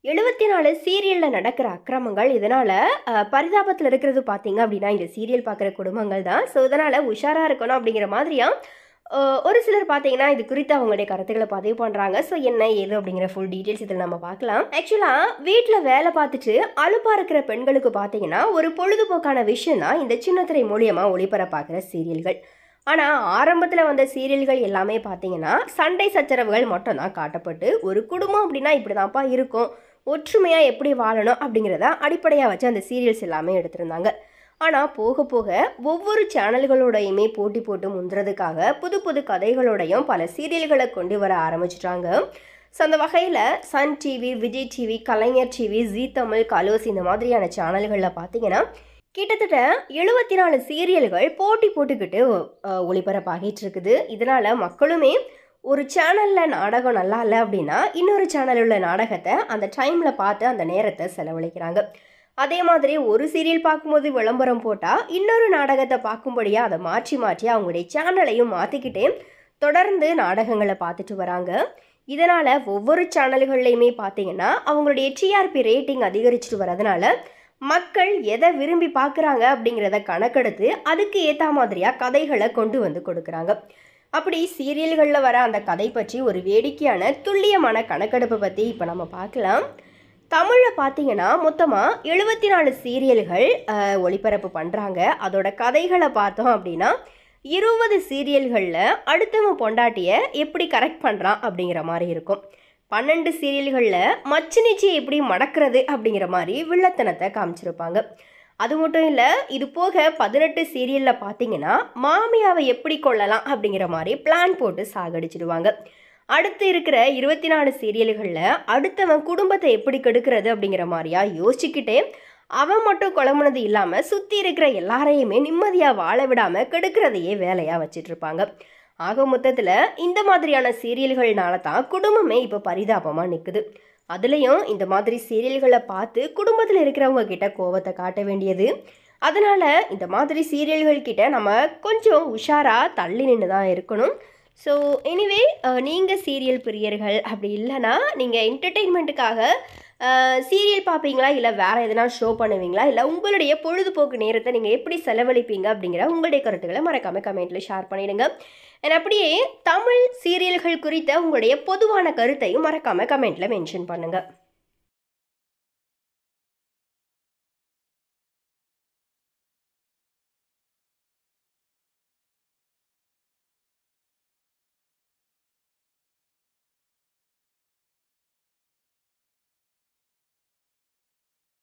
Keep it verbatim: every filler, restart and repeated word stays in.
எழுபத்தி நாலு சீரியலில் நடக்கிற அக்கிரமங்கள் இதனால் பரிதாபத்தில் இருக்கிறது பார்த்தீங்க அப்படின்னா இந்த சீரியல் பார்க்குற குடும்பங்கள் தான். ஸோ இதனால் உஷாராக இருக்கணும் அப்படிங்கிற மாதிரியா ஒரு சிலர் பார்த்தீங்கன்னா இது குறித்து அவங்களுடைய கருத்துக்களை பதிவு பண்ணுறாங்க. ஸோ என்ன ஏது அப்படிங்கிற ஃபுல் டீட்டெயில்ஸ் இதில் நம்ம பார்க்கலாம். ஆக்சுவலாக வீட்டில் வேலை பார்த்துட்டு அலுப்பாக இருக்கிற பெண்களுக்கு பார்த்தீங்கன்னா ஒரு பொழுதுபோக்கான விஷயம் தான் இந்த சின்னத்திரை மூலியமாக ஒளிபரப்பாகிற சீரியல்கள். ஆனால் ஆரம்பத்தில் வந்த சீரியல்கள் எல்லாமே பார்த்தீங்கன்னா சண்டை சச்சரவுகள் மட்டும் தான் காட்டப்பட்டு ஒரு குடும்பம் அப்படின்னா இப்படி தான்ப்பா இருக்கும், ஒற்றுமையாக எப்படி வாழணும் அப்படிங்கிறத அடிப்படையாக வச்சு அந்த சீரியல்ஸ் எல்லாமே எடுத்திருந்தாங்க. ஆனால் போக போக ஒவ்வொரு சேனல்களோடையுமே போட்டி போட்டு முந்துறதுக்காக புது புது கதைகளோடையும் பல சீரியல்களை கொண்டு வர ஆரம்பிச்சிட்டாங்க. ஸோ அந்த வகையில் Sun TV, Vijay TV, Kalaignar TV, Zee Tamil, Colors இந்த மாதிரியான சேனல்களில் பார்த்தீங்கன்னா கிட்டத்தட்ட எழுபத்தி நாலு சீரியல்கள் போட்டி போட்டுக்கிட்டு ஒளிபரப்பாகிட்டு இருக்குது. இதனால் மக்களுமே ஒரு சேனலில் நாடகம் நல்லா இல்லை அப்படின்னா இன்னொரு சேனலில் உள்ள நாடகத்தை அந்த டைமில் பார்த்து அந்த நேரத்தை செலவழிக்கிறாங்க. அதே மாதிரி ஒரு சீரியல் பார்க்கும்போது விளம்பரம் போட்டால் இன்னொரு நாடகத்தை பார்க்கும்படியாக அதை மாற்றி மாற்றி அவங்களுடைய சேனலையும் மாற்றிக்கிட்டே தொடர்ந்து நாடகங்களை பார்த்துட்டு வராங்க. இதனால் ஒவ்வொரு சேனல்கள்லையுமே பார்த்தீங்கன்னா அவங்களுடைய டிஆர்பி ரேட்டிங் அதிகரிச்சுட்டு வரதுனால மக்கள் எதை விரும்பி பார்க்குறாங்க அப்படிங்கிறத கணக்கெடுத்து அதுக்கு ஏற்ற மாதிரியாக கதைகளை கொண்டு வந்து கொடுக்குறாங்க. அப்படி சீரியல்களில் வர அந்த கதை பற்றி ஒரு வேடிக்கையான துல்லியமான கணக்கெடுப்பை பற்றி இப்போ நம்ம பார்க்கலாம். தமிழில் பார்த்தீங்கன்னா மொத்தமாக எழுபத்தி நாலு சீரியல்கள் ஒளிபரப்பு பண்ணுறாங்க. அதோட கதைகளை பார்த்தோம் அப்படின்னா இருபது சீரியல்களில் அடுத்தவன் பொண்டாட்டியை எப்படி கரெக்ட் பண்ணுறான் அப்படிங்கிற மாதிரி இருக்கும். பன்னெண்டு சீரியல்களில் மச்சு நிச்சயம் எப்படி மடக்கிறது அப்படிங்கிற மாதிரி வில்லத்தனத்தை காமிச்சிருப்பாங்க. அது மட்டும் இல்லை, இது போக பதினெட்டு சீரியலில் பார்த்தீங்கன்னா மாமியாவை எப்படி கொள்ளலாம் அப்படிங்கிற மாதிரி பிளான் போட்டு சாகடிச்சிடுவாங்க. அடுத்து இருக்கிற இருபத்தி நாலு சீரியல்களில் அடுத்தவன் குடும்பத்தை எப்படி கெடுக்கிறது அப்படிங்கிற மாதிரியா யோசிச்சுக்கிட்டே அவன் மட்டும் குழம்புனது இல்லாமல் சுற்றி இருக்கிற எல்லாரையுமே நிம்மதியாக வாழ விடாமல் கெடுக்கிறதையே வேலையாக வச்சிட்ருப்பாங்க. ஆக மொத்தத்தில் இந்த மாதிரியான சீரியல்கள்னால தான் குடும்பமே இப்போ பரிதாபமாக நிற்குது. அதுலேயும் இந்த மாதிரி சீரியல்களை பார்த்து குடும்பத்தில் இருக்கிறவங்க கிட்ட கோவத்தை காட்ட வேண்டியது. அதனால் இந்த மாதிரி சீரியல்கள் கிட்ட நம்ம கொஞ்சம் உஷாராக தள்ளி நின்று தான் இருக்கணும். ஸோ எனிவே நீங்கள் சீரியல் பிரியர்கள் அப்படி இல்லைன்னா நீங்கள் என்டர்டெயின்மெண்ட்டுக்காக சீரியல் பார்ப்பீங்களா, இல்லை வேறு எதனா ஷோ பண்ணுவீங்களா, இல்லை உங்களுடைய பொழுதுபோக்கு நேரத்தை நீங்கள் எப்படி செலவழிப்பீங்க அப்படிங்கிற உங்களுடைய கருத்துக்களை மறக்காமல் கமெண்ட்டில் ஷேர் பண்ணிவிடுங்க. அண்ட் அப்படியே தமிழ் சீரியல்கள் குறித்த உங்களுடைய பொதுவான கருத்தையும் மறக்காமல் கமெண்ட்டில் மென்ஷன் பண்ணுங்கள்.